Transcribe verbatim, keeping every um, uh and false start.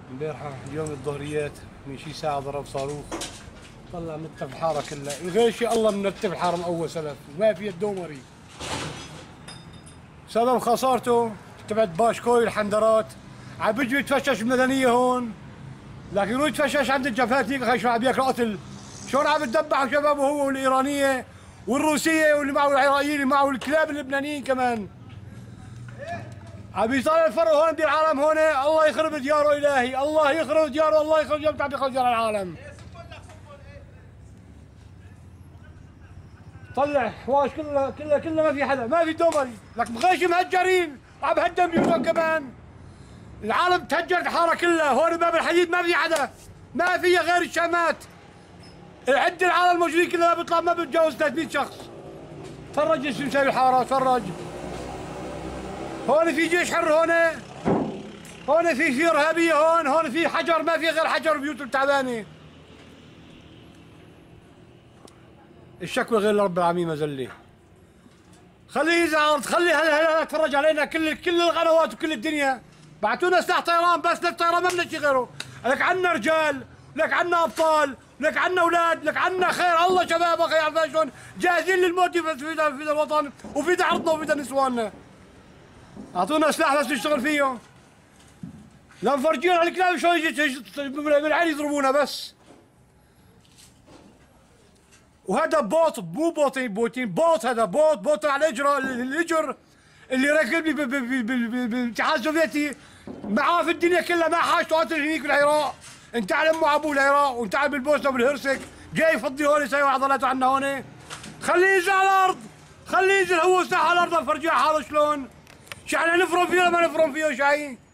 امبارحة اليوم الظهريات من شي ساعة ضرب صاروخ طلع منتف الحارة كلها، غير شي الله منتف الحارة من أول سلف، ما في الدومري. سبب خسارته تبعت باشكوي الحندرات، عم بيجي يتفشش المدنية هون، لكن هو يتفشش عند الجبهات هيك خي شو عم ياكل قتل، شلون عم يتدبح شبابه هو والإيرانية والروسية واللي معه العراقيين اللي معه الكلاب اللبنانيين كمان. عم يطالع الفرق هون بالعالم هون، الله يخرب دياره الهي، الله يخرب دياره، الله يخرب دياره عم يخرب ديار العالم. طلع حواش كلها كلها كلها ما في حدا، ما في دومري، لك مغيش مهجرين وعم بهدم بيوتهم كمان. العالم تهجرت الحاره كلها، هون باب الحديد ما في حدا، ما في غير الشامات. عد العالم الموجودين كلها بيطلع ما بتجاوز ثلاثمية شخص. تفرج ايش مسوي الحاره، تفرج. هون في جيش حر، هون هون في في ارهابيه، هون هون في حجر، ما في غير حجر بيوتهم تعبانه. الشكوى غير لرب العالمين مذله. خليه يزعل، خلي هلا هلا تفرج علينا كل كل القنوات وكل الدنيا. بعتونا سلاح طيران بس، للطيران ما بدنا شيء غيره. لك عنا رجال، لك عنا ابطال، لك عنا اولاد، لك عنا خير الله شباب اخي، عارفين شلون جاهزين للموت في في الوطن وفي عرضنا وفي نسواننا. اعطونا سلاح بس نشتغل فيه. لا مفرجين على الكلاب شلون يجي بالعين يضربونا بس. وهذا بوط، مو بوطين بوتين، بوط، هذا بوط بوط على الاجر الاجر اللي راكبني بالاتحاد السوفيتي معاه في الدنيا كلها، ما حاجته قاتل هنيك بالعراق. انت على امه ابوه العراق وانت على بالبوسنه وبالهرسك، جاي يفضي هون يسوي عضلاته عنا هون. خليه ينزل على الارض، خليه ينزل هو ساحه على الارض نفرجيه حاله شلون. شو احنا نفرم فيه ولا ما نفرم فيه شاي؟